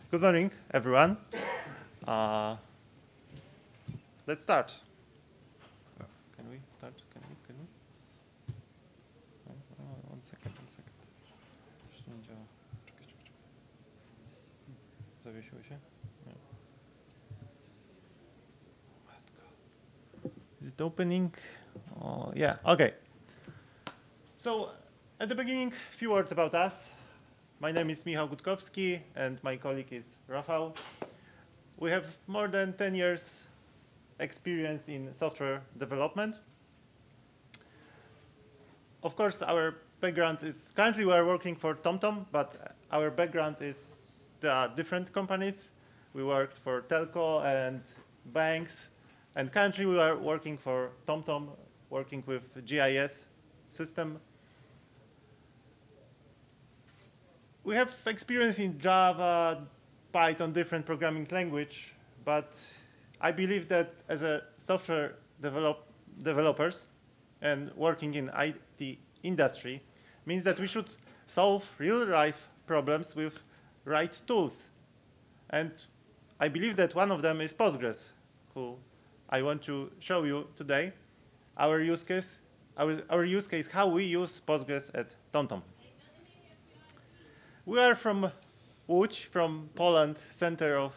Good morning, everyone. Let's start. Can we start? Can we? One second. Już nie działa. Czekaj. Zawiesiło się? Nie. Is it opening? Oh, yeah, okay. So, at the beginning, a few words about us. My name is Michał Gutkowski, and my colleague is Rafał. We have more than 10 years experience in software development. Of course, our background is, currently we are working for TomTom, but our background is, there are different companies. We worked for telco and banks, and currently we are working for TomTom, working with GIS system. We have experience in Java, Python, different programming language, but I believe that as a software developers and working in IT industry means that we should solve real-life problems with right tools. And I believe that one of them is Postgres, who I want to show you today. Our use case, how we use Postgres at TomTom. We are from Łódź, from Poland, center of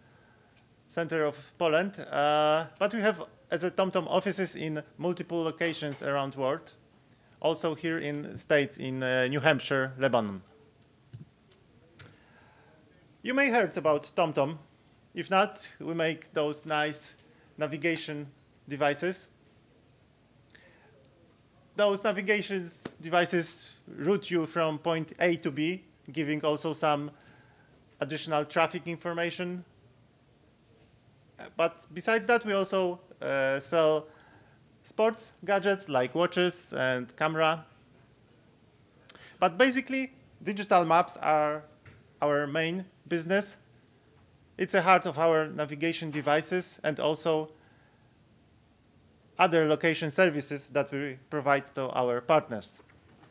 Poland, but we have, as a TomTom, offices in multiple locations around the world, also here in States, in New Hampshire, Lebanon. You may have heard about TomTom. If not, we make those nice navigation devices. Those navigation devices route you from point A to B, giving also some additional traffic information. But besides that, we also sell sports gadgets like watches and camera. But basically, digital maps are our main business. It's a heart of our navigation devices and also other location services that we provide to our partners.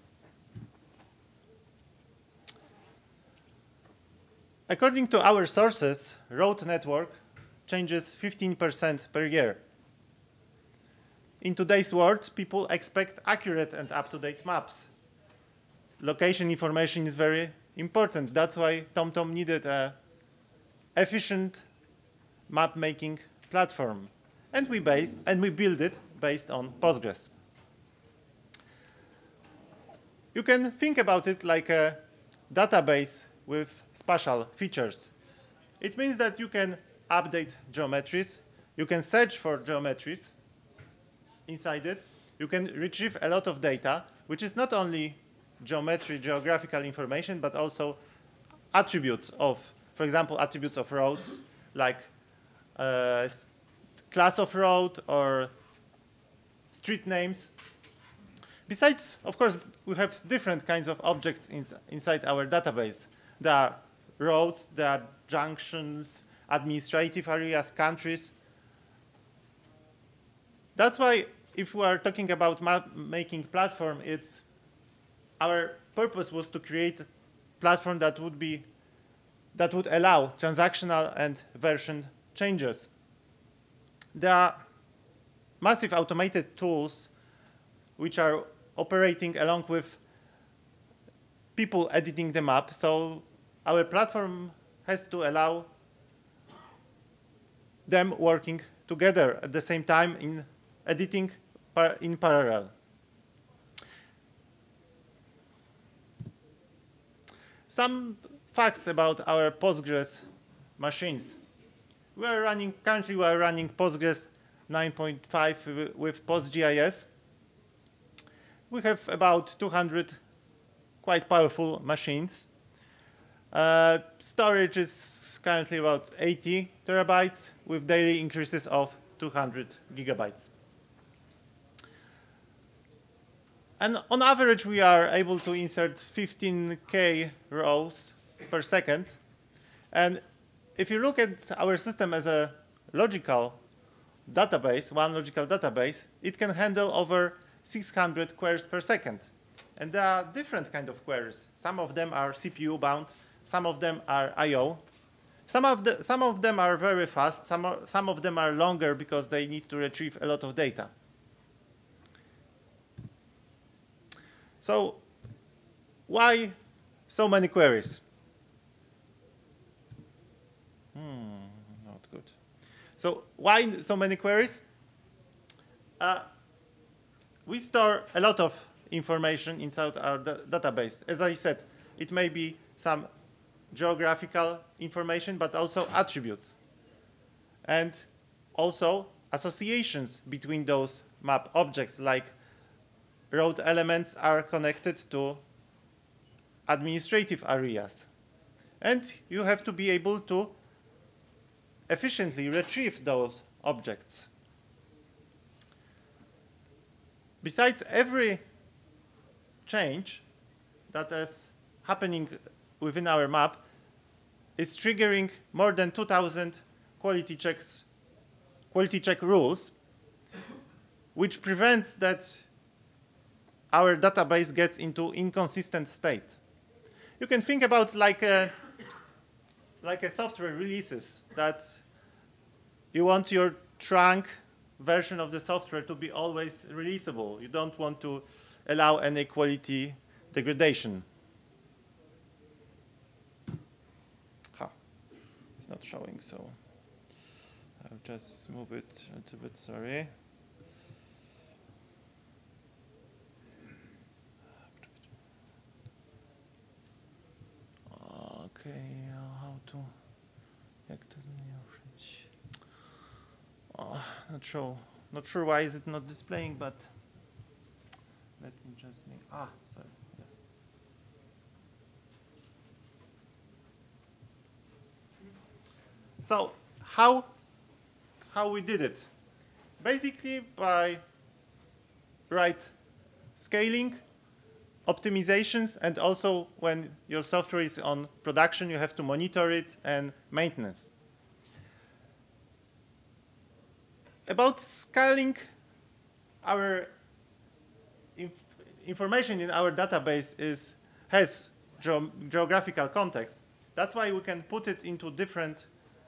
According to our sources, road network changes 15% per year. In today's world, people expect accurate and up-to-date maps. Location information is very important. That's why TomTom needed an efficient map-making platform. And we build it based on Postgres. You can think about it like a database with spatial features. It means that you can update geometries, you can search for geometries inside it, you can retrieve a lot of data, which is not only geometry, geographical information, but also attributes of, for example, attributes of roads, like class of road or street names. Besides, of course, we have different kinds of objects inside our database. There are roads, there are junctions, administrative areas, countries. That's why if we are talking about map-making platform, our purpose was to create a platform that would allow transactional and version changes. There are massive automated tools which are operating along with people editing the map. So our platform has to allow them working together at the same time in editing in parallel. Some facts about our Postgres machines. Currently we are running Postgres 9.5 with PostGIS. We have about 200 quite powerful machines. Storage is currently about 80 terabytes with daily increases of 200 gigabytes. And on average, we are able to insert 15K rows per second. And if you look at our system as a logical database, one logical database, it can handle over 600 queries per second. And there are different kinds of queries. Some of them are CPU bound, some of them are I/O. Some of them are very fast, some of them are longer because they need to retrieve a lot of data. So why so many queries? Not good. So why so many queries? We store a lot of information inside our database. As I said, it may be some geographical information, but also attributes. And also associations between those map objects, like road elements are connected to administrative areas. And you have to be able to efficiently retrieve those objects. Besides, every change that is happening within our map is triggering more than 2,000 quality check rules, which prevents that our database gets into inconsistent state. You can think about like a software releases, that you want your trunk version of the software to be always releasable. You don't want to allow any quality degradation. It's not showing, so I'll just move it a little bit, sorry. Okay, how to not sure why is it not displaying, but let me just make, sorry. Yeah. So how we did it? Basically by scaling, optimizations, and also when your software is on production, you have to monitor it and maintenance. About scaling, our information in our database has geographical context. That's why we can put it into different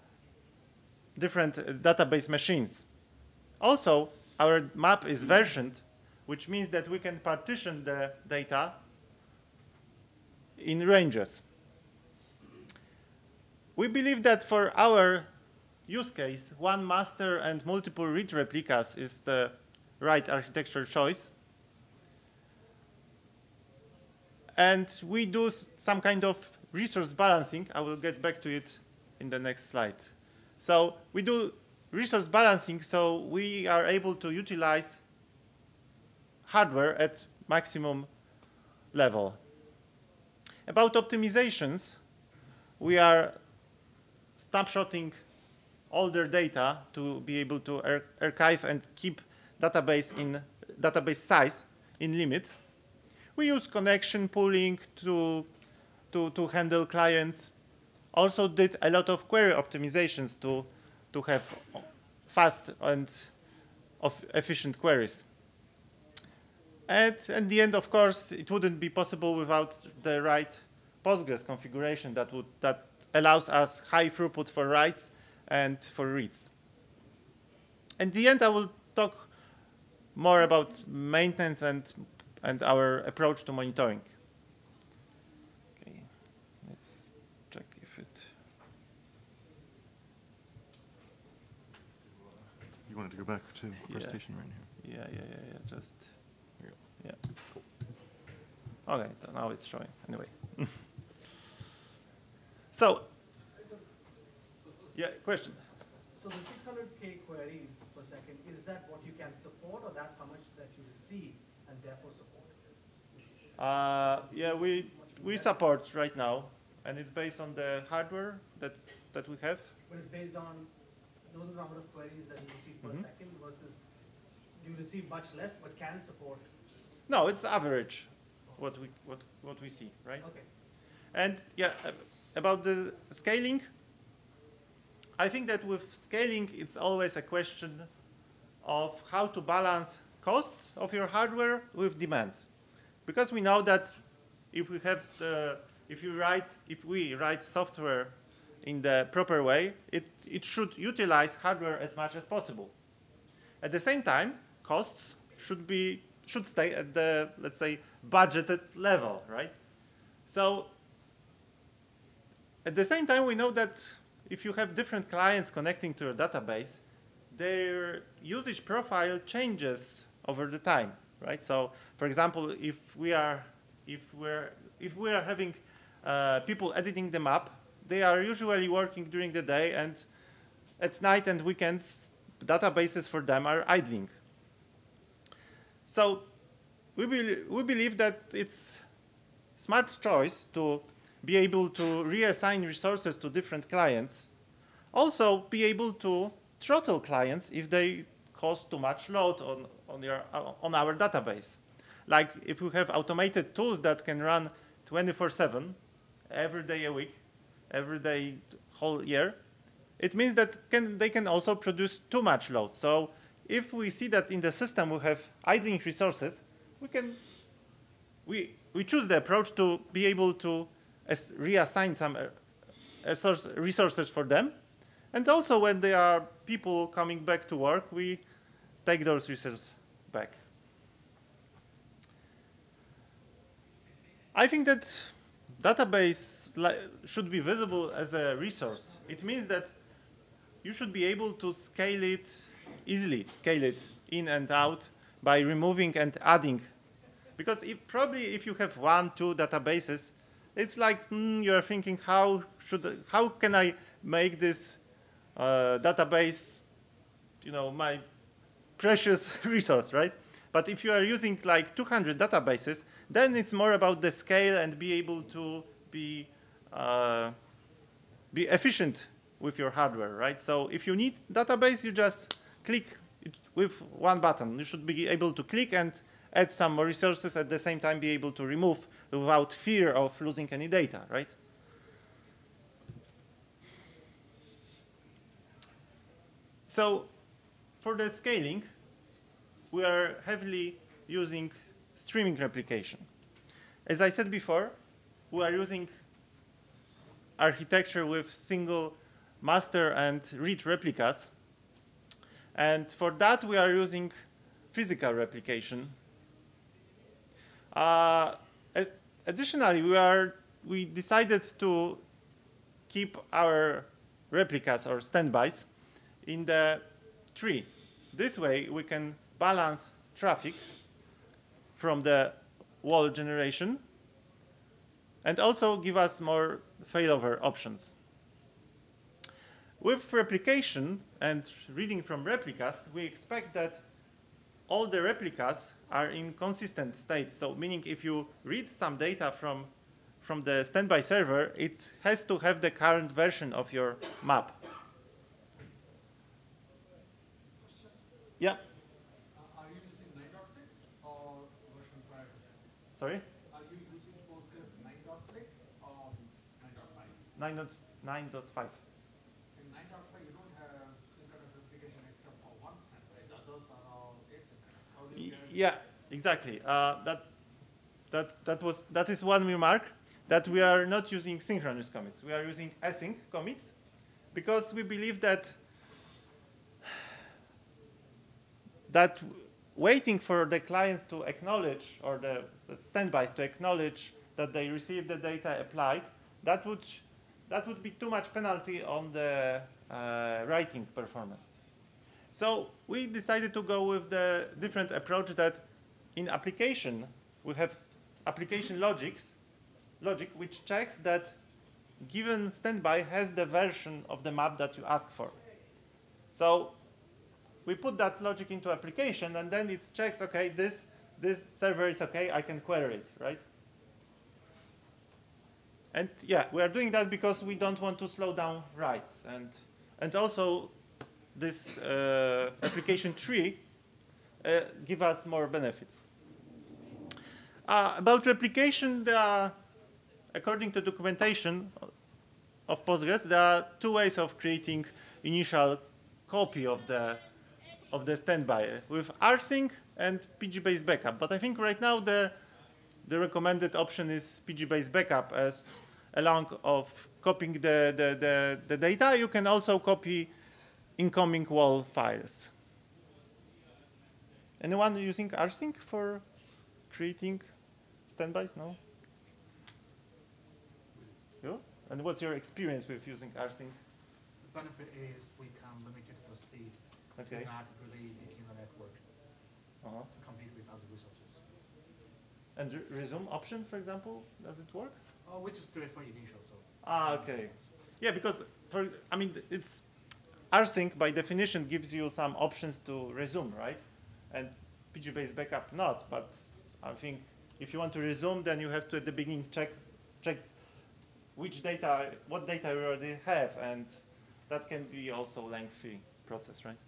database machines. Also, our map is versioned, which means that we can partition the data in ranges. We believe that for our use case, one master and multiple read replicas is the right architectural choice. And we do some kind of resource balancing. I will get back to it in the next slide. So we do resource balancing, so we are able to utilize hardware at maximum level. About optimizations, we are snapshotting older data to be able to archive and keep database size in limit. We use connection pooling to handle clients. Also did a lot of query optimizations to have fast and efficient queries. And at the end, of course, it wouldn't be possible without the right Postgres configuration that allows us high throughput for writes and for reads. At the end, I will talk more about maintenance and our approach to monitoring. Okay, let's check if it. You wanted to go back to presentation right here? Yeah. Just. Yeah. Cool. Okay, now it's showing. Anyway. So. Yeah, question. So the 600K queries per second, is that what you can support, or that's how much that you receive and therefore support? Yeah, we support right now, and it's based on the hardware that we have. But it's based on those are the number of queries that you receive per second versus you receive much less but can support. No, it's average, what we see, right? Okay. And yeah, about the scaling, I think that with scaling, it's always a question of how to balance costs of your hardware with demand, because we know that if we write software in the proper way, it should utilize hardware as much as possible. At the same time, costs should stay at the, let's say, budgeted level, right? So at the same time, we know that if you have different clients connecting to your database, their usage profile changes over the time, right? So, for example, if we are having people editing the map, they are usually working during the day, and at night and weekends, databases for them are idling. So we believe that it's smart choice to be able to reassign resources to different clients. Also, be able to throttle clients if they cause too much load on our database. Like if we have automated tools that can run 24/7, every day a week, every day whole year, it means that they can also produce too much load. So if we see that in the system we have idling resources, we choose the approach to be able to reassign some resources for them. And also when there are people coming back to work, we take those resources back. I think that database should be visible as a resource. It means that you should be able to scale it easily, scale it in and out by removing and adding. Because probably if you have 1, 2 databases, it's like you're thinking, how can I make this database, my precious resource, right? But if you are using like 200 databases, then it's more about the scale and be able to be efficient with your hardware, right? So if you need database, you just click it with one button. You should be able to click and add some more resources, at the same time be able to remove without fear of losing any data, right? So for the scaling, we are heavily using streaming replication. As I said before, we are using architecture with single master and read replicas. And for that, we are using physical replication. Additionally, we decided to keep our replicas or standbys in the tree. This way, we can balance traffic from the wall generation and also give us more failover options. With replication and reading from replicas, we expect that all the replicas are in consistent state. So meaning if you read some data from the standby server, it has to have the current version of your map. Yeah? Are you using 9.6 or version prior to that? Sorry? Are you using Postgres 9.6 or 9.5? 9.5. In 9.5, you don't have synchronous replication except for one standby. The others are all asynchronous. How do you guarantee Yeah, exactly. That is one remark, that we are not using synchronous commits. We are using async commits because we believe that waiting for the clients to acknowledge, or the standbys to acknowledge that they received the data applied, that would be too much penalty on the writing performance. So we decided to go with the different approach that in application, we have application logic which checks that given standby has the version of the map that you ask for. So we put that logic into application, and then it checks, okay, this server is okay, I can query it, right? And yeah, we are doing that because we don't want to slow down writes. And also, this application tree give us more benefits. About replication, according to documentation of Postgres, there are 2 ways of creating initial copy of the standby, with rsync and PG-based backup. But I think right now the recommended option is PG-based backup, as along of copying the data, you can also copy incoming wall files. Anyone using rsync for creating standbys? No? You? And what's your experience with using rsync? The benefit is we can limit it to speed. Okay. Not really making the network compete with other resources. And resume option, for example, does it work? We just do it for initial. So. Okay. Yeah, because it's rsync by definition gives you some options to resume, right? And PG-based backup not. But I think if you want to resume, then you have to at the beginning check what data you already have, and that can be also lengthy process, right?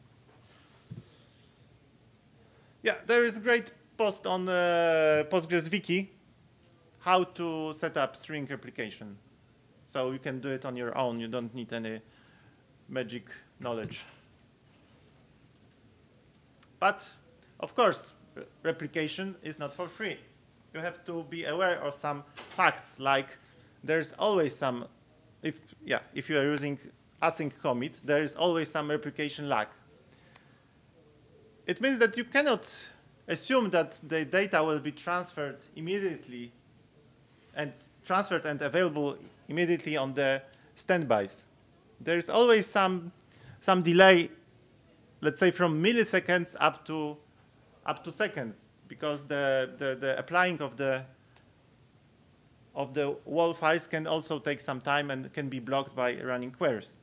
Yeah, there is a great post on Postgres Wiki how to set up string replication. So you can do it on your own. You don't need any magic knowledge. But of course, replication is not for free. You have to be aware of some facts, like there's always some, if you are using async commit, there is always some replication lag. It means that you cannot assume that the data will be transferred immediately and available immediately on the standbys. There is always some delay, let's say from milliseconds up to seconds, because the applying of the wall files can also take some time and can be blocked by running queries.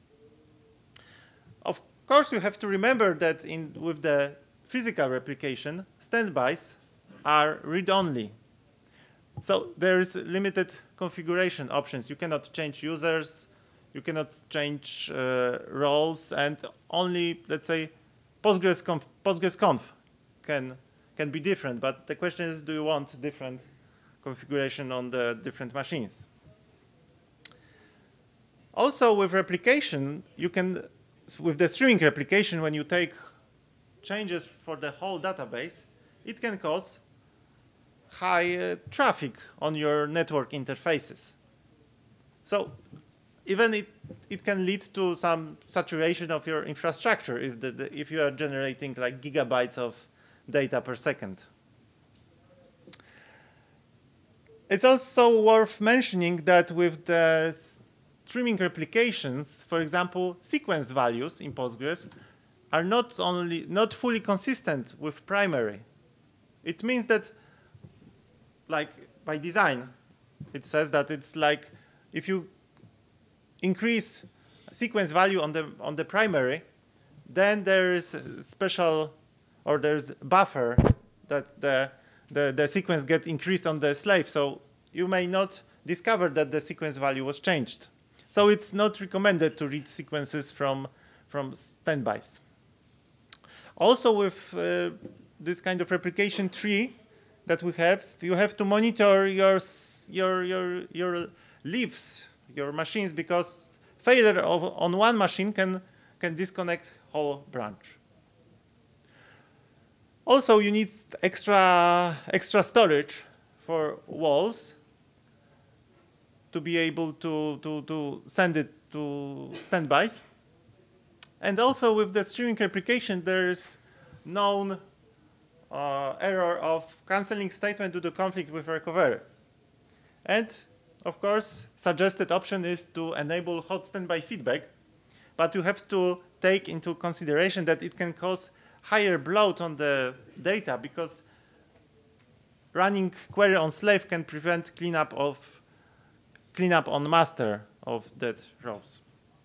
Of course, you have to remember that with the physical replication, standbys are read-only. So there is limited configuration options. You cannot change users, you cannot change roles, and only, let's say, PostgreSconf can be different. But the question is, do you want different configuration on the different machines? Also, with replication, you can, with the streaming replication, when you take changes for the whole database, it can cause high traffic on your network interfaces. So even it can lead to some saturation of your infrastructure if you are generating like gigabytes of data per second. It's also worth mentioning that with the streaming replications, for example, sequence values in Postgres are not fully consistent with primary. It means that, like by design, it says that it's like if you increase sequence value on the primary, then there is a special, or there's buffer that the sequence get increased on the slave. So you may not discover that the sequence value was changed. So it's not recommended to read sequences from standbys. Also, with this kind of replication tree that we have, you have to monitor your leaves, your machines, because failure on one machine can disconnect whole branch. Also, you need extra storage for walls to be able to send it to standbys. And also with the streaming replication, there is known error of canceling statement due to conflict with recovery. And of course, suggested option is to enable hot standby feedback, but you have to take into consideration that it can cause higher bloat on the data, because running query on slave can prevent cleanup on master of dead rows.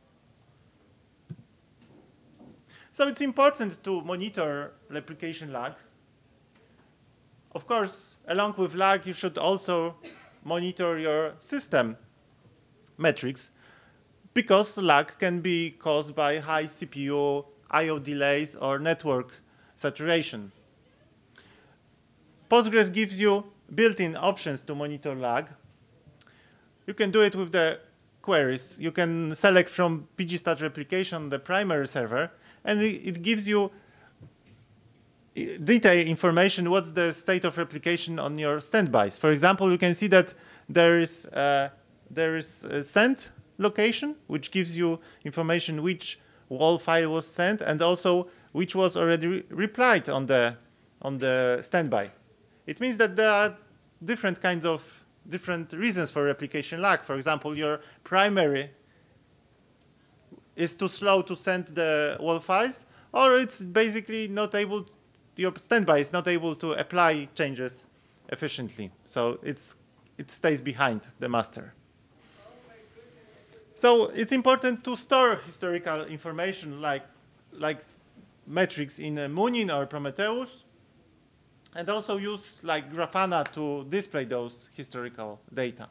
So it's important to monitor replication lag. Of course, along with lag, you should also monitor your system metrics, because lag can be caused by high CPU, I/O delays, or network saturation. Postgres gives you built-in options to monitor lag. You can do it with the queries. You can select from pgstat replication the primary server, and it gives you detailed information what's the state of replication on your standbys. For example, you can see that there is send location, which gives you information which WAL file was sent and also which was already replied on the standby. It means that there are different reasons for replication lag. For example, your primary is too slow to send the WAL files, or it's basically not able, your standby is not able to apply changes efficiently. So it stays behind the master. So it's important to store historical information like metrics in Munin or Prometheus, and also use like Grafana to display those historical data.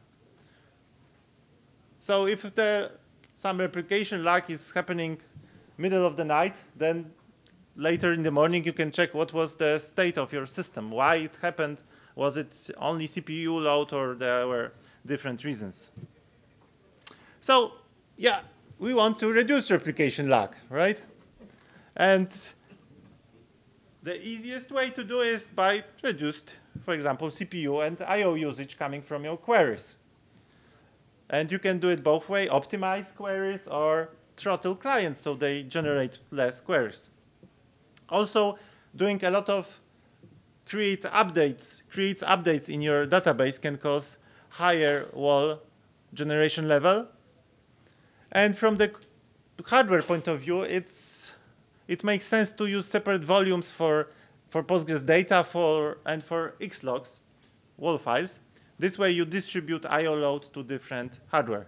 So if some replication lag is happening middle of the night, then later in the morning you can check what was the state of your system, why it happened. Was it only CPU load, or there were different reasons? So yeah, we want to reduce replication lag, right? And the easiest way to do is by reduced, for example, CPU and I/O usage coming from your queries. And you can do it both ways, optimize queries or throttle clients so they generate less queries. Also, doing a lot of creates updates in your database can cause higher WAL generation level. And from the hardware point of view, it makes sense to use separate volumes for Postgres data and for Xlogs WAL files. This way you distribute I/O load to different hardware.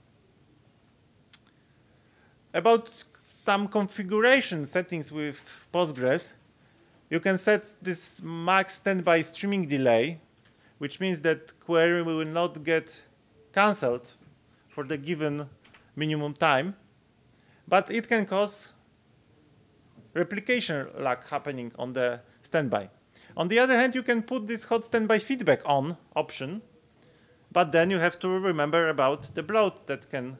About some configuration settings with Postgres, you can set this max standby streaming delay, which means that query will not get canceled for the given minimum time, but it can cause replication lag happening on the standby. On the other hand, you can put this hot standby feedback on option, but then you have to remember about the bloat that can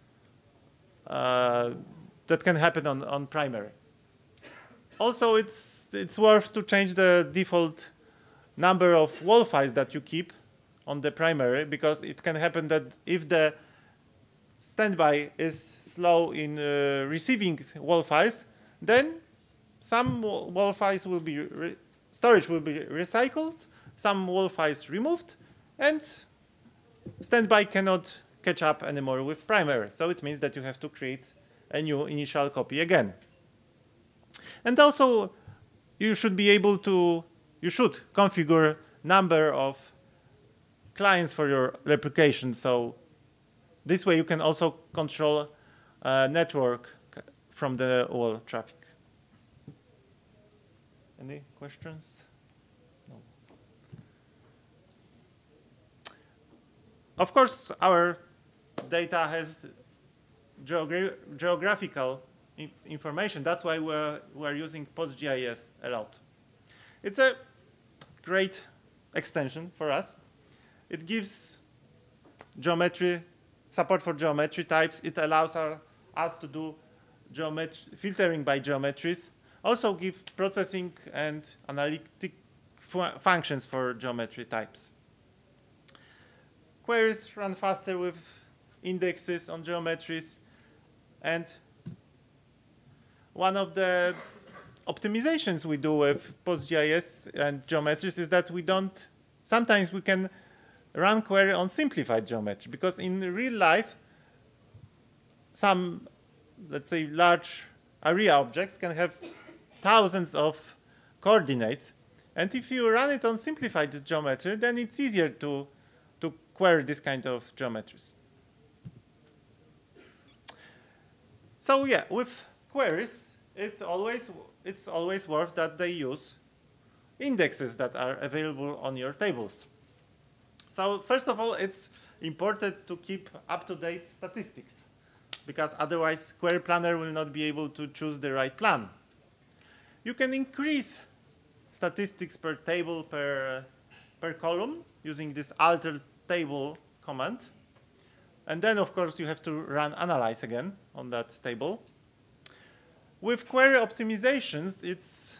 happen on primary. Also, it's worth to change the default number of WAL files that you keep on the primary, because it can happen that if the standby is slow in receiving WAL files, then some WAL files will be storage will be recycled, some WAL files removed, and standby cannot catch up anymore with primary. So it means that you have to create a new initial copy again. And also, you should configure number of clients for your replication. So this way you can also control network from the WAL traffic. Any questions? No. Of course, our data has geographical information. That's why we're using PostGIS a lot. It's a great extension for us. It gives support for geometry types. It allows us to do filtering by geometries. Also give processing and analytic functions for geometry types. Queries run faster with indexes on geometries. And one of the optimizations we do with PostGIS and geometries is that sometimes we can run query on simplified geometry, because in real life, some, let's say, large area objects can have thousands of coordinates. And if you run it on simplified geometry, then it's easier to query this kind of geometries. So yeah, with queries, it's always worth that they use indexes that are available on your tables. So first of all, it's important to keep up-to-date statistics, because otherwise Query Planner will not be able to choose the right plan. You can increase statistics per table per column using this alter table command. And then, of course, you have to run analyze again on that table. With query optimizations, it's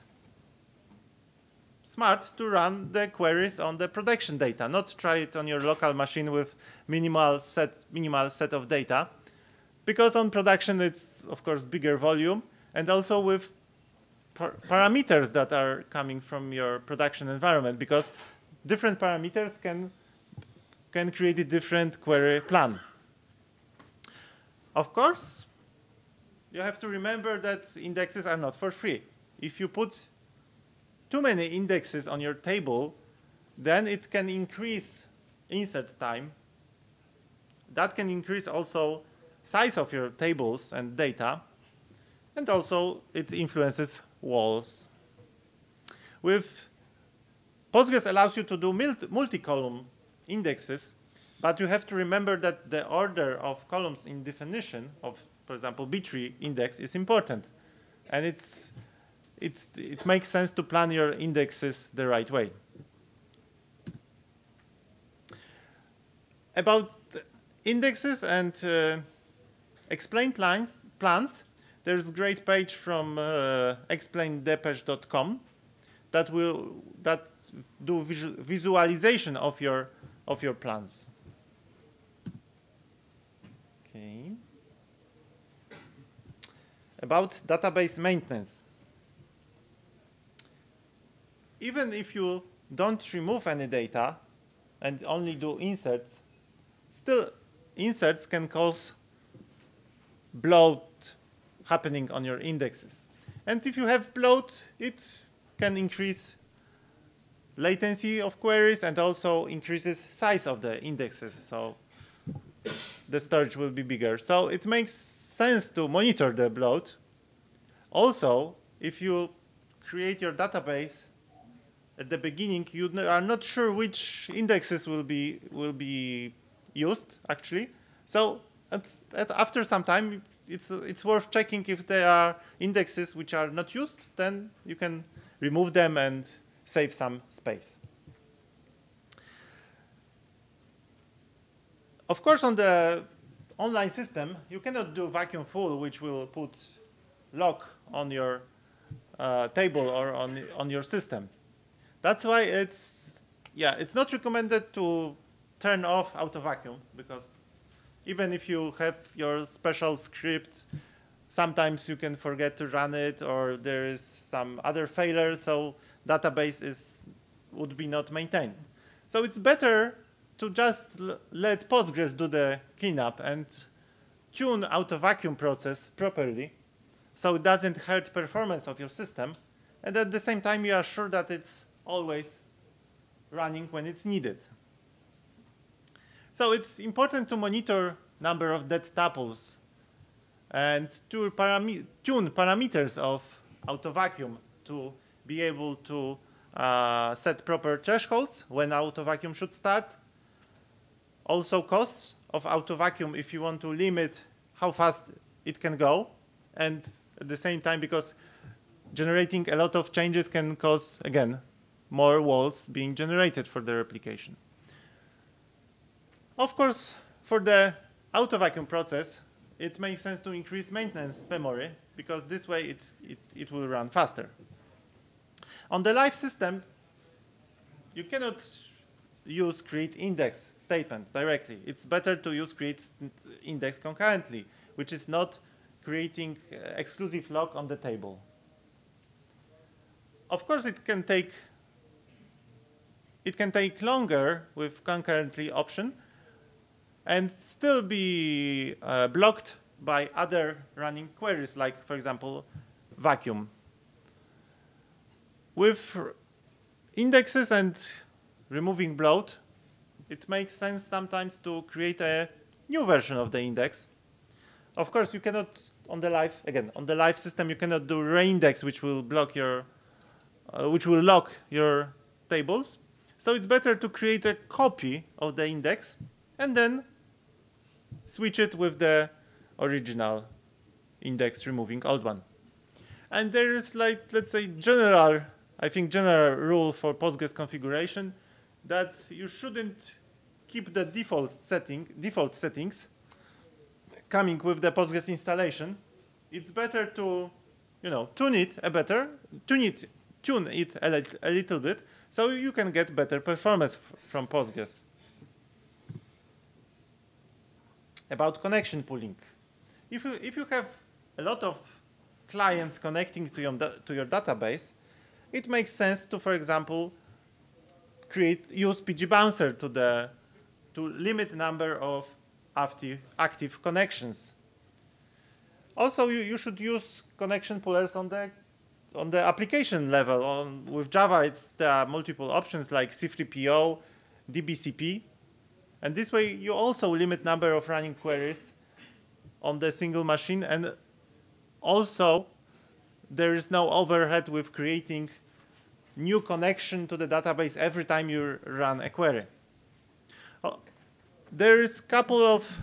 smart to run the queries on the production data, not try it on your local machine with minimal set of data. because on production it's, of course, bigger volume, and also with parameters that are coming from your production environment, because different parameters can create a different query plan. Of course, you have to remember that indexes are not for free. If you put too many indexes on your table, then it can increase insert time. That can increase also size of your tables and data, and also it influences walls. With Postgres allows you to do multi-column indexes, but you have to remember that the order of columns in definition of, for example, B-tree index is important. And it makes sense to plan your indexes the right way. About indexes and explain plans, there's a great page from explaindepeche.com that do visualization of your plans. Okay. About database maintenance. Even if you don't remove any data and only do inserts, still inserts can cause bloat happening on your indexes. And if you have bloat, it can increase latency of queries and also increases size of the indexes. So the storage will be bigger. So it makes sense to monitor the bloat. Also, if you create your database at the beginning, you are not sure which indexes will be used actually. So after some time, it's worth checking if there are indexes which are not used. Then you can remove them and save some space. Of course, on the online system, you cannot do vacuum full, which will put lock on your table or on your system. That's why it's not recommended to turn off auto vacuum, because even if you have your special script, sometimes you can forget to run it, or there is some other failure, so database would be not maintained. So it's better to just let Postgres do the cleanup and tune auto vacuum process properly, so it doesn't hurt performance of your system, and at the same time you are sure that it's always running when it's needed. So it's important to monitor number of dead tuples and to tune parameters of auto vacuum to be able to set proper thresholds when auto vacuum should start. Also costs of auto vacuum if you want to limit how fast it can go, and at the same time, because generating a lot of changes can cause, again, more walls being generated for the replication. Of course, for the auto vacuum process, it makes sense to increase maintenance memory, because this way it will run faster. On the live system, you cannot use create index statement directly. It's better to use create index concurrently, which is not creating exclusive lock on the table. Of course, it can take longer with concurrently option and still be blocked by other running queries, like, for example, vacuum. With indexes and removing bloat, it makes sense sometimes to create a new version of the index. Of course, you cannot, on the live system, you cannot do reindex, which will block your, which will lock your tables. So it's better to create a copy of the index and then switch it with the original index, removing old one. And there is, like, let's say, general rule for Postgres configuration that you shouldn't keep the default settings coming with the Postgres installation. It's better to, tune it a little bit, so you can get better performance from Postgres. About connection pooling. if you have a lot of clients connecting to your database, it makes sense to, for example, use PG Bouncer to limit the number of active connections. Also, you should use connection pullers on the application level. With Java, there are multiple options like C3PO, DBCP, and this way you also limit number of running queries on the single machine, and also there is no overhead with creating new connection to the database every time you run a query. There is a couple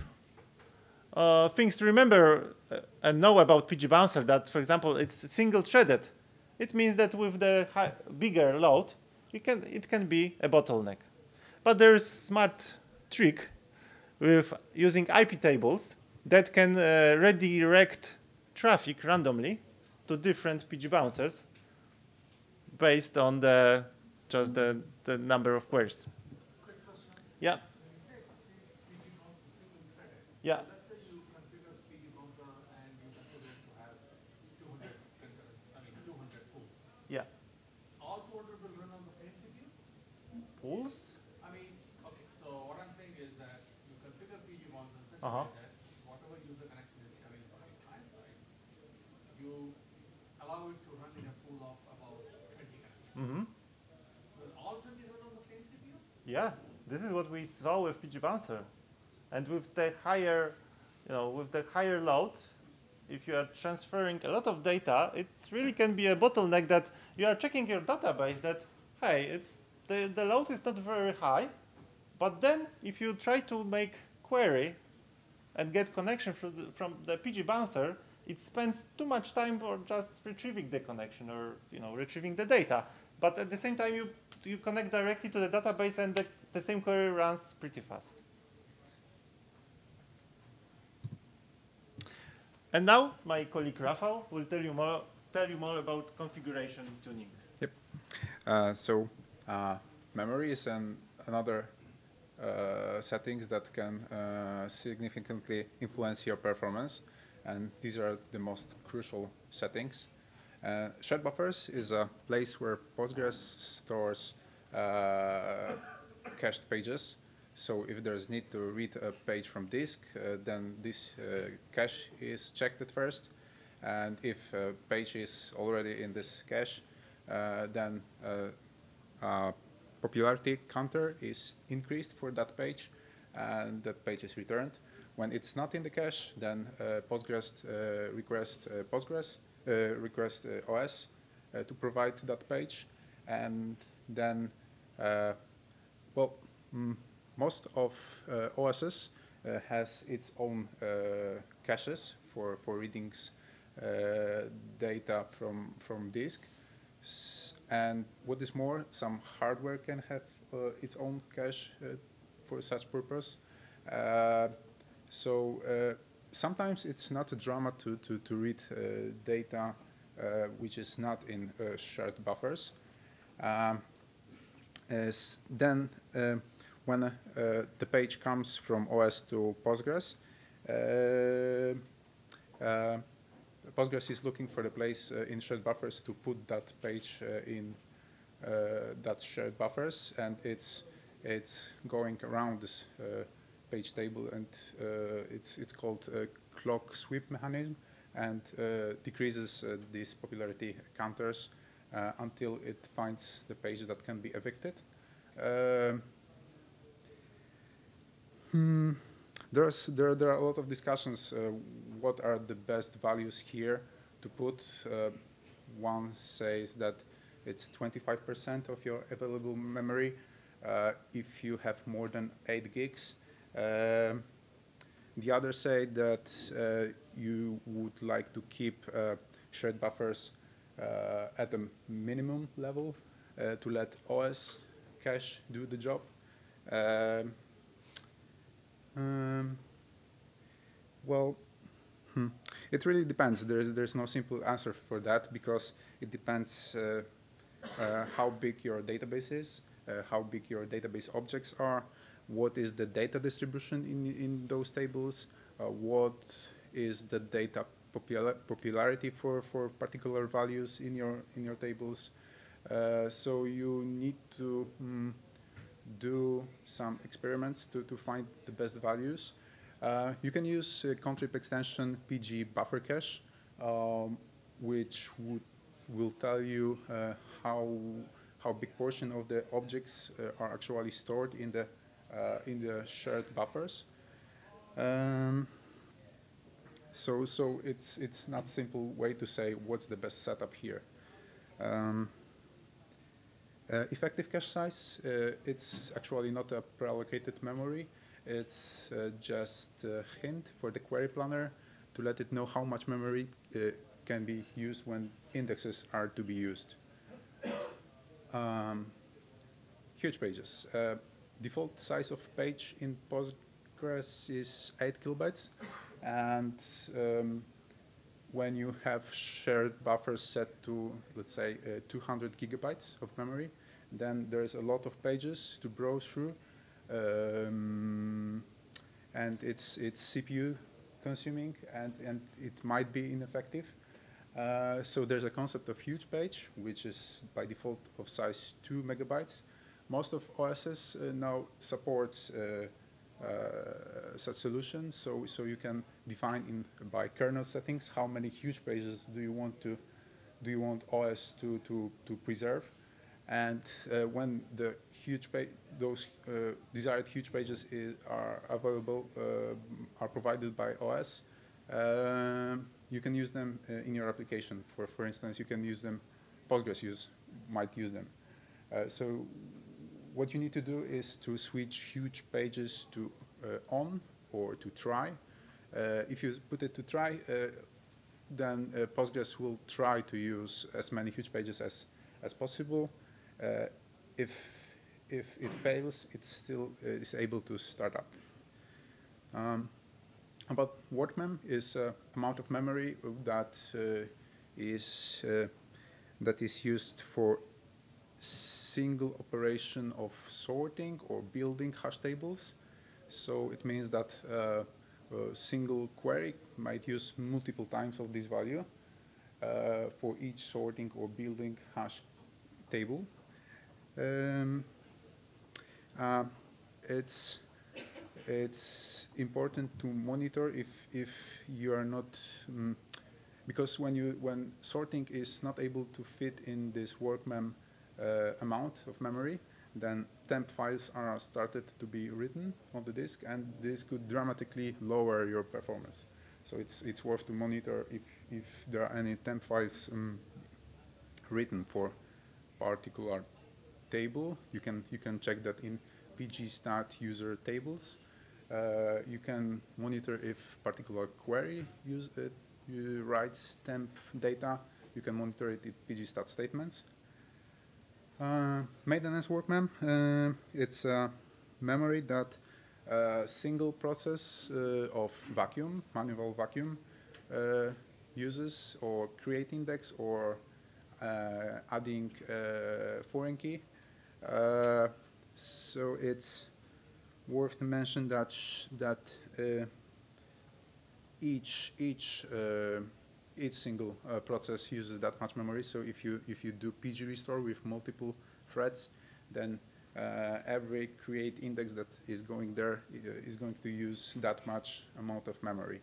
of things to remember and know about PG Bouncer. That, for example, it's single-threaded. It means that with the bigger load, it can be a bottleneck. But there is a smart trick with using IP tables that can redirect traffic randomly to different PG Bouncers based on just the number of queries. Quick question. Yeah. When you say PG bouncer single threaded, Yeah. let's say you configure PG bouncer and you configure it to have 200 pools. Yeah. All 200 will run on the same CPU? Pools? I mean, okay, so what I'm saying is that you configure PG bouncer in such a Uh-huh. way that whatever user connection is coming from the client side, you allow it to run in a pool of about 20 connections. Mm-hmm. Will all 20 run on the same CPU? Yeah. This is what we saw with PG Bouncer. And with the higher load, if you are transferring a lot of data, it really can be a bottleneck that you are checking your database that, hey, the load is not very high, but then if you try to make query and get connection from the PG Bouncer, it spends too much time for just retrieving the connection or retrieving the data. But at the same time, you connect directly to the database and the same query runs pretty fast. And now my colleague Rafał will tell you more about configuration tuning. Yep. Memory is another settings that can significantly influence your performance, and these are the most crucial settings. Shared buffers is a place where Postgres stores cached pages. So if there's need to read a page from disk, then this cache is checked at first. And if a page is already in this cache, then popularity counter is increased for that page, and that page is returned. When it's not in the cache, then Postgres request OS to provide that page, and then most of OSs has its own caches for readings data from disk. And what is more, some hardware can have its own cache for such purpose. Sometimes it's not a drama to read data which is not in shared buffers. When the page comes from OS to Postgres, Postgres is looking for the place in shared buffers to put that page in that shared buffers, and it's going around this page table, and it's called clock sweep mechanism, and decreases these popularity counters until it finds the page that can be evicted. There are a lot of discussions. What are the best values here to put? One says that it's 25% of your available memory if you have more than 8 gigs. The others say that you would like to keep shared buffers at a minimum level to let OS cache do the job. It really depends. There's no simple answer for that, because it depends how big your database is, how big your database objects are, what is the data distribution in those tables, what is the data popularity for particular values in your tables. So you need to do some experiments to find the best values. You can use contrib extension PG buffer cache, which will tell you how big portion of the objects are actually stored in the shared buffers. So it's not a simple way to say what's the best setup here. Effective cache size, it's actually not a pre-allocated memory. It's just a hint for the query planner to let it know how much memory can be used when indexes are to be used. Huge pages. Default size of page in Postgres is 8 kilobytes. And when you have shared buffers set to, let's say, 200 gigabytes of memory, then there's a lot of pages to browse through. And it's CPU consuming, and it might be ineffective. So there's a concept of huge page, which is by default of size 2 megabytes. Most of OSs now supports such solutions, so you can define by kernel settings how many huge pages do you want OS to preserve, and when the those desired huge pages are available, are provided by OS, you can use them in your application. For instance, you can use them. Postgres might use them. So what you need to do is to switch huge pages to on or to try. If you put it to try, then Postgres will try to use as many huge pages as possible. If it fails, it still is able to start up. About workmem is amount of memory that is used for single operation of sorting or building hash tables. So it means that a single query might use multiple times of this value for each sorting or building hash table. It's important to monitor if you are not, because when sorting is not able to fit in this workmem amount of memory, then temp files are started to be written on the disk, and this could dramatically lower your performance. So it's worth to monitor if there are any temp files written for particular table. You can check that in pgstat user tables. You can monitor if particular query writes temp data. You can monitor it in pgstat statements. Maintenance workmem, it's a memory that a single process of manual vacuum, uses, or create index, or adding foreign key. So it's worth to mention that each single process uses that much memory. So if you do PG restore with multiple threads, then every create index that is going there is going to use that much amount of memory.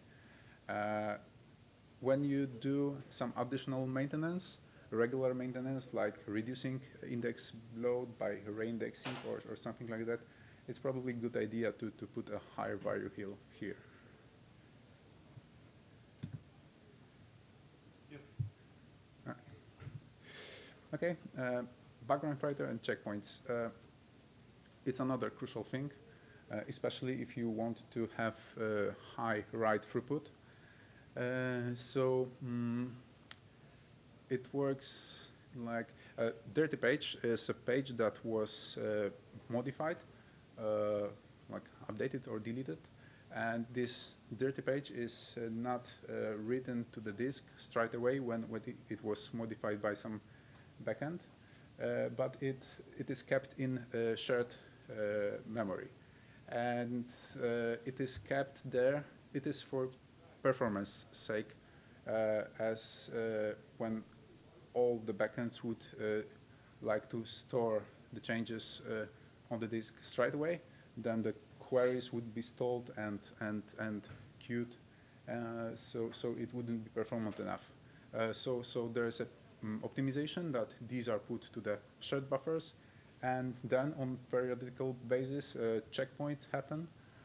When you do some additional maintenance, regular maintenance like reducing index load by reindexing or something like that, it's probably a good idea to put a higher value here. Okay, background operator and checkpoints. It's another crucial thing, especially if you want to have high write throughput. It works like a dirty page is a page that was modified, like updated or deleted, and this dirty page is not written to the disk straight away when it was modified by some backend, but it is kept in shared memory, and it is kept there. It is for performance sake, as when all the backends would like to store the changes on the disk straight away, then the queries would be stalled and queued, so it wouldn't be performant enough. So there's a optimization that these are put to the shared buffers, and then on periodical basis, checkpoints happen.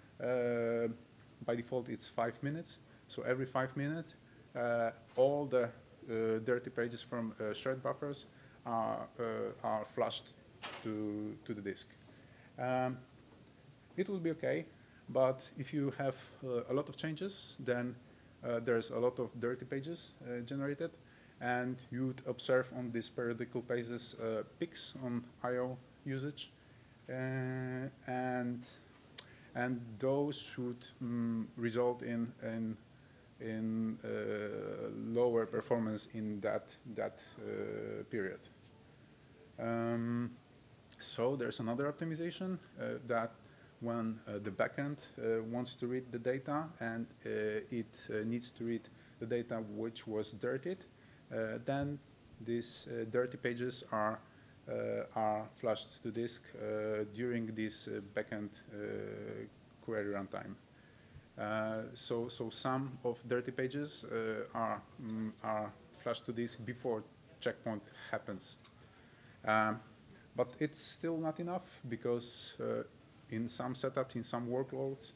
By default, it's 5 minutes. So every 5 minutes, all the dirty pages from shared buffers are flushed to the disk. It will be okay, but if you have a lot of changes, then there's a lot of dirty pages generated, and you would observe on these periodical basis peaks on I/O usage, and those should result in lower performance in that period. So there's another optimization that when the backend wants to read the data and it needs to read the data which was dirtied, then these dirty pages are flushed to disk during this backend query runtime. So some of dirty pages are flushed to disk before checkpoint happens. But it's still not enough, because in some setups, in some workloads,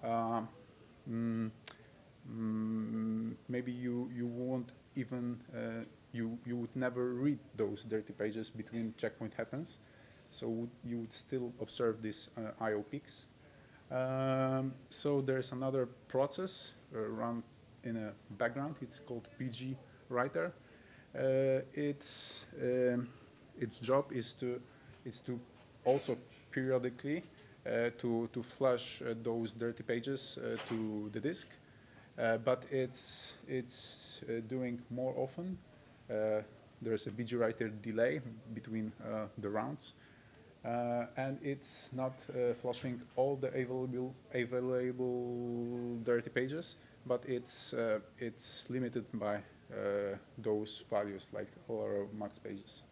maybe you won't even, you would never read those dirty pages between checkpoint happens. So you would still observe these I/O peaks. So there's another process run in a background. It's called PG writer. Its job is to also periodically to flush those dirty pages to the disk, but it's doing more often. There's a PG writer delay between the rounds, and it's not flushing all the available dirty pages, but it's limited by those values, like or max pages.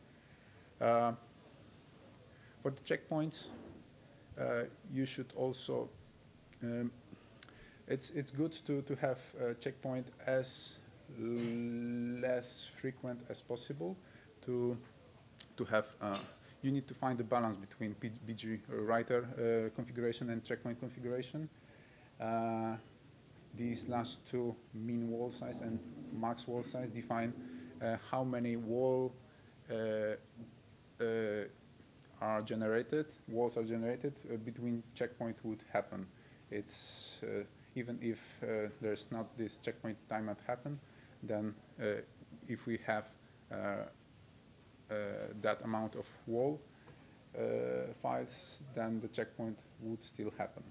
For the checkpoints, you should also, it's good to have a checkpoint as less frequent as possible. To have, you need to find the balance between PG writer configuration and checkpoint configuration. These last two, min wall size and max wall size, define how many walls are generated between checkpoint would happen. It's even if there's not this checkpoint time at happen, then if we have that amount of wall files, then the checkpoint would still happen.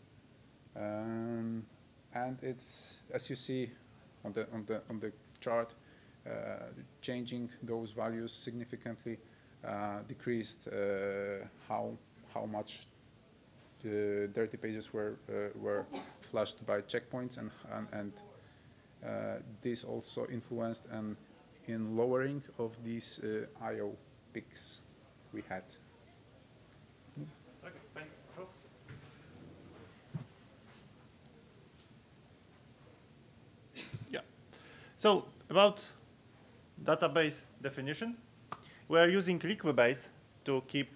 And it's, as you see on the chart, changing those values significantly decreased how much the dirty pages were flushed by checkpoints, and this also influenced in lowering of these I/O peaks we had. Okay, thanks. Yeah. So about database definition, we are using Liquibase to keep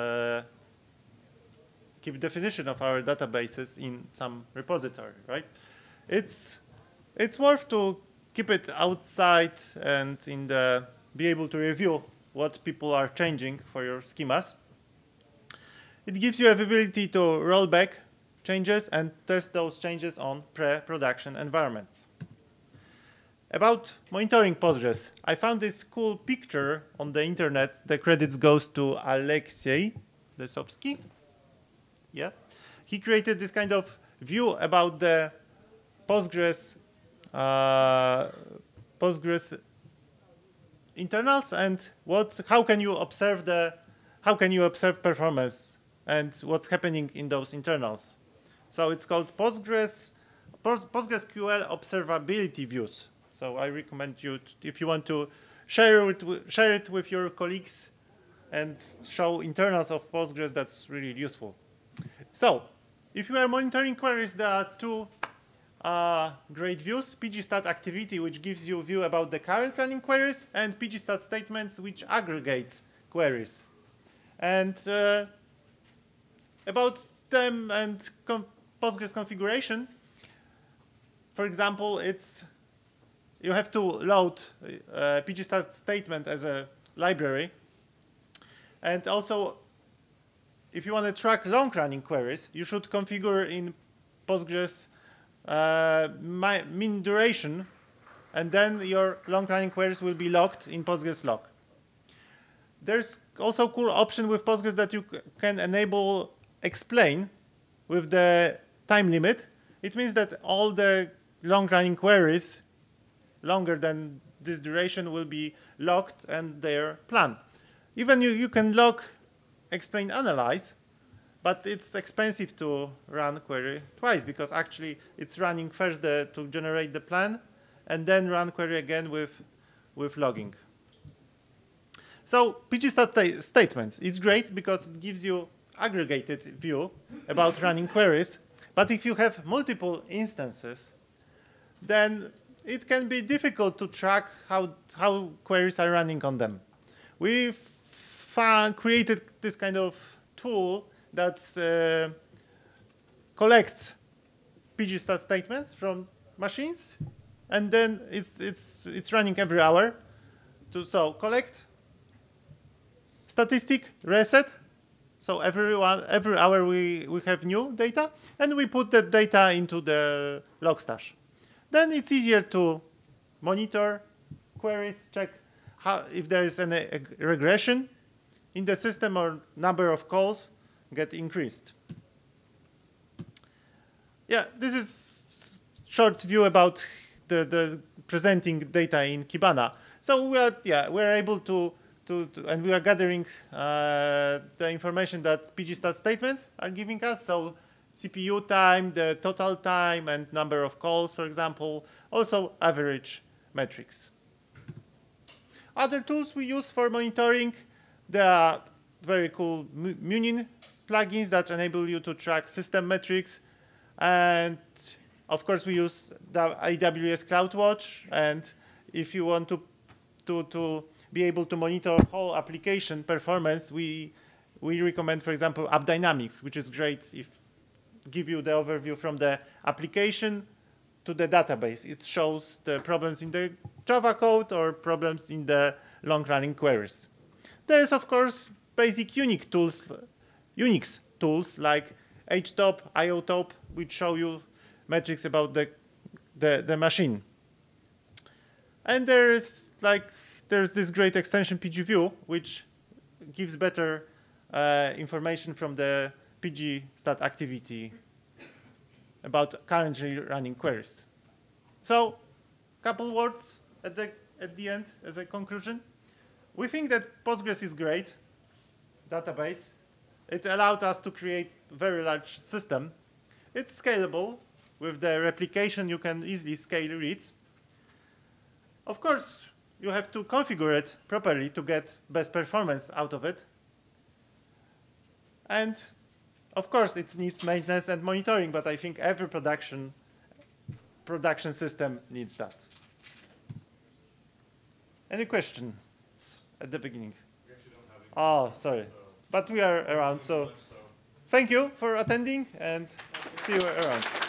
definition of our databases in some repository, right? It's worth to keep it outside and be able to review what people are changing for your schemas. It gives you the ability to roll back changes and test those changes on pre-production environments. About monitoring Postgres, I found this cool picture on the internet. The credits goes to Aleksiej Lesopsky. Yeah, he created this kind of view about the Postgres internals and how can you observe performance and what's happening in those internals. So it's called Postgres PostgreSQL observability views. So I recommend you, if you want to share it with your colleagues and show internals of Postgres, that's really useful. So if you are monitoring queries, there are two great views: pgstat activity, which gives you a view about the current running queries, and pgstat statements, which aggregates queries. And about them and Postgres configuration, for example, you have to load pgstat statement as a library. And also, if you want to track long-running queries, you should configure in Postgres min duration, and then your long-running queries will be logged in Postgres log. There's also a cool option with Postgres that you can enable explain with the time limit. It means that all the long-running queries longer than this duration will be logged and their plan. Even you can log, explain, analyze, but it's expensive to run query twice, because actually it's running first to generate the plan and then run query again with logging. So pgstat statements is great because it gives you aggregated view about running queries. But if you have multiple instances, then it can be difficult to track how queries are running on them. We've created this kind of tool that collects pgstat statements from machines, and then it's running every hour. So collect, statistic, reset. So every hour we have new data, and we put that data into the log stash. Then it's easier to monitor queries, check if there is any regression in the system or number of calls get increased. Yeah, this is short view about the presenting data in Kibana. So we're able to and we are gathering the information that pgstat statements are giving us. So CPU time, the total time, and number of calls, for example. Also average metrics. Other tools we use for monitoring, there are very cool Munin plugins that enable you to track system metrics. And of course, we use the AWS CloudWatch. And if you want to be able to monitor whole application performance, we recommend, for example, AppDynamics, which is great if give you the overview from the application to the database. It shows the problems in the Java code or problems in the long-running queries. There's, of course, basic Unix tools like HTOP, IOTOP, which show you metrics about the machine. And there's this great extension PGView, which gives better information from the pgstat activity about currently running queries. So, couple words at the end as a conclusion. We think that Postgres is great database. It allowed us to create a very large system. It's scalable. With the replication, you can easily scale reads. Of course, you have to configure it properly to get best performance out of it. And of course, it needs maintenance and monitoring, but I think every production system needs that. Any questions at the beginning? We actually don't have any. Oh, sorry. But we are around, so thank you for attending, and see you around.